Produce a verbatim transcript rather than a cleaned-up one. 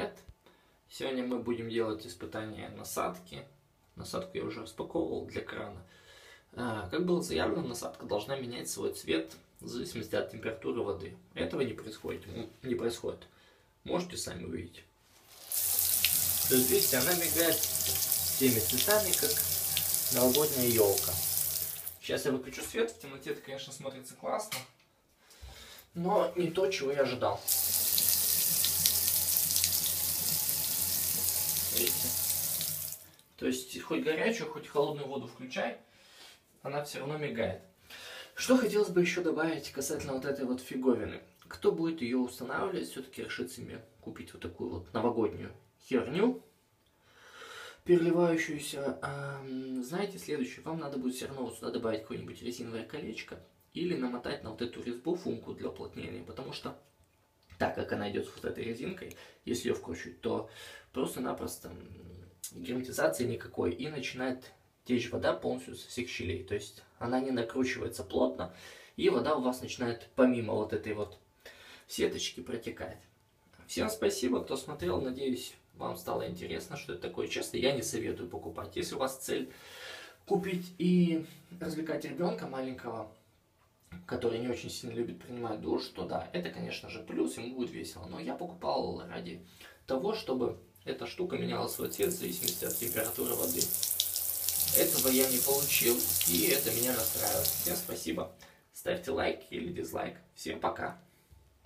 привет! Сегодня мы будем делать испытание насадки. Насадку я уже распаковывал для крана. Как было заявлено, насадка должна менять свой цвет в зависимости от температуры воды. Этого не происходит. Не происходит. Можете сами увидеть. То есть, видите, она мигает всеми цветами, как новогодняя елка. Сейчас я выключу свет. В темноте это, конечно, смотрится классно, но не то, чего я ожидал. Видите? То есть хоть горячую, хоть холодную воду включай, она все равно мигает. Что хотелось бы еще добавить касательно вот этой вот фиговины. Кто будет ее устанавливать, все-таки решит себе купить вот такую вот новогоднюю херню, переливающуюся. Знаете, следующее. Вам надо будет все равно вот сюда добавить какое-нибудь резиновое колечко или намотать на вот эту резьбу функу для уплотнения, потому что так как она идет с вот этой резинкой, если ее вкручивать, то просто-напросто герметизации никакой, и начинает течь вода полностью со всех щелей. То есть она не накручивается плотно, и вода у вас начинает помимо вот этой вот сеточки протекать. Всем спасибо, кто смотрел. Надеюсь, вам стало интересно, что это такое. Честно, я не советую покупать. Если у вас цель купить и развлекать ребенка маленького, который не очень сильно любит принимать душ, то да, это, конечно же, плюс, ему будет весело. Но я покупал ради того, чтобы эта штука меняла свой цвет в зависимости от температуры воды. Этого я не получил, и это меня расстраивает. Всем спасибо. Ставьте лайк или дизлайк. Всем пока.